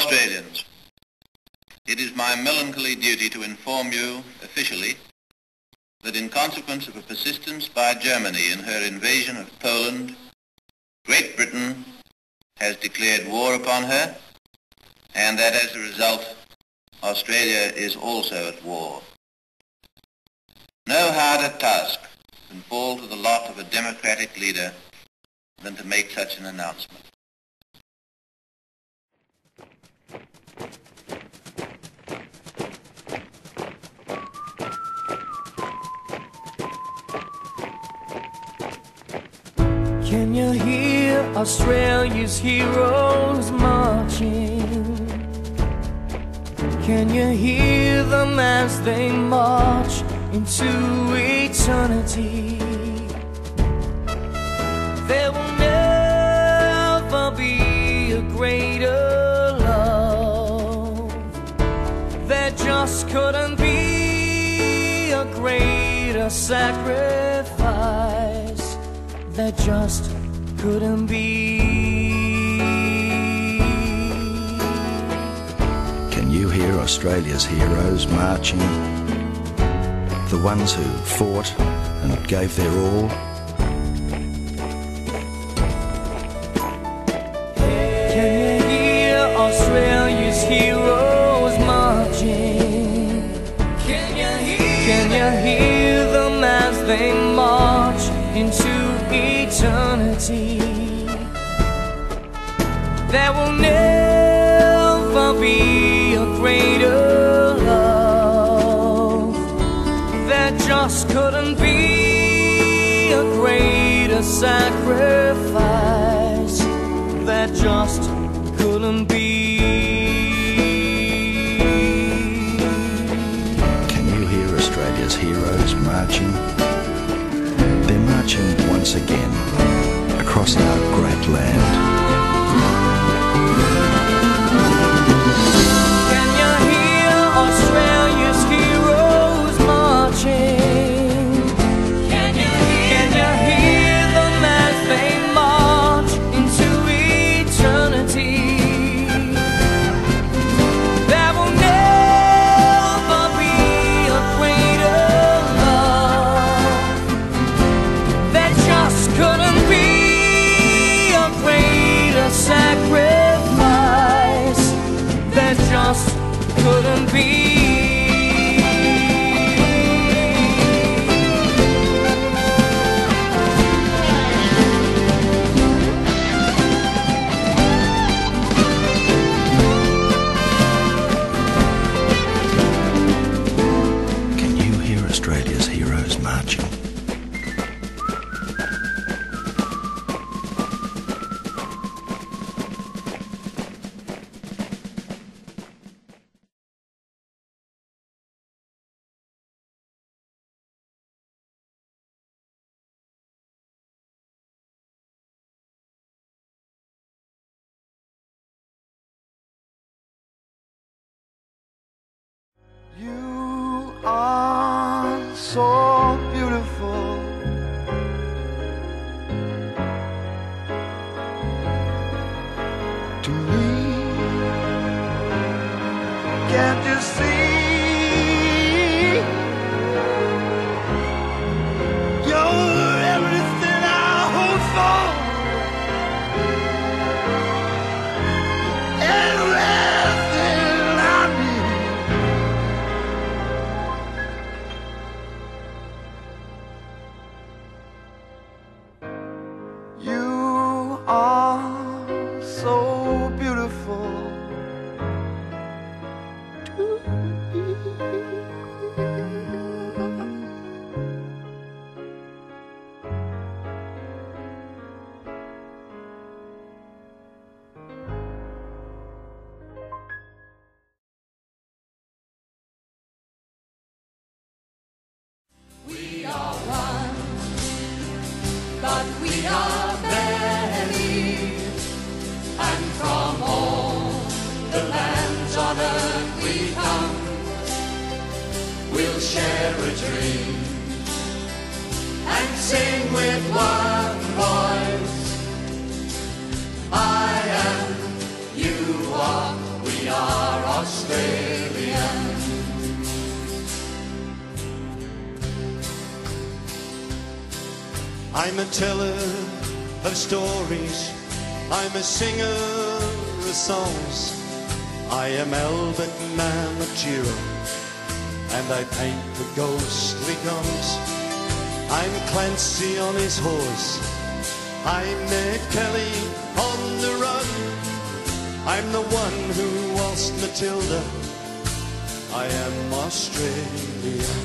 Australians, it is my melancholy duty to inform you officially that in consequence of a persistence by Germany in her invasion of Poland, Great Britain has declared war upon her, and that as a result Australia is also at war. No harder task can fall to the lot of a democratic leader than to make such an announcement. Can you hear Australia's heroes marching? Can you hear them as they march into eternity? There will never be a greater love. There just couldn't be a greater sacrifice. There just couldn't be. Can you hear Australia's heroes marching? The ones who fought and gave their all? Can you hear Australia's heroes marching? Can you hear them as they march into eternity? There will never be a greater love. There just couldn't be a greater sacrifice. There just couldn't be. Can you hear Australia's heroes marching? They're marching once again across our great land. Can you hear Australia's heroes marching? Can you hear them as they march into eternity? There will never be a greater love. There just couldn't be a greater sacrifice. There just couldn't be. Can you hear Australia's heroes marching? You are so beautiful. To me, can't you see? You're everything I hope for. Everything I need. You are so beautiful to me. We are one, but we are many, and from all the lands on earth we come. We'll share a dream and sing with one voice. I am, you are, we Australian. I'm a teller of stories, I'm a singer of songs. I am Albert Mamachiro, and I paint the ghostly guns. I'm Clancy on his horse, I'm Ned Kelly on the run. I'm the one who waltzed Matilda, I am Australian.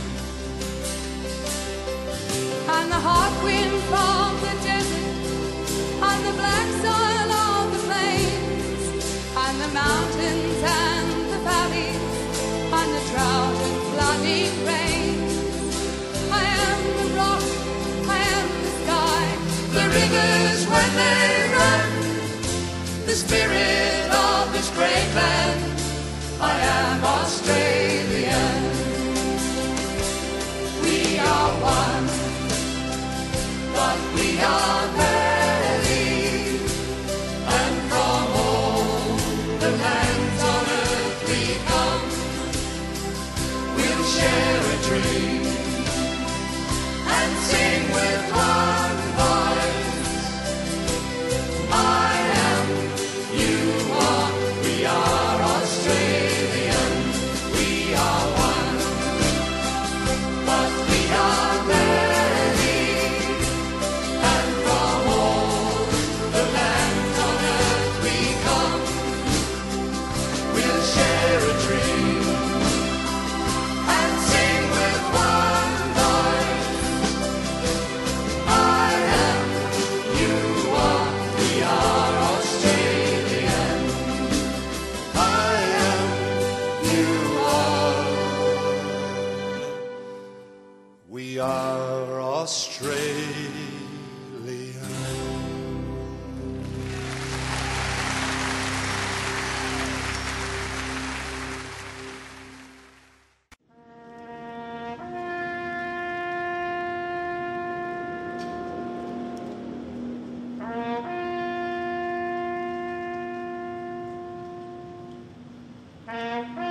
And the hot wind from the desert, and the black soil of the plains, and the mountains and the valleys, and the drought and flooding rains. I am the rock, I am the sky, the rivers when they run, the spirit of this great land. I am Australian. We are one, but we are many, and from all the lands on earth we come. We'll share a dream and sing with one voice. I am, you are, we are Australian. We are one, but we are many, and from all the lands on earth we come. We'll share a dream and sing with one voice. I am, you are, we are Australian. I am, you are. We are Australian. Thank you.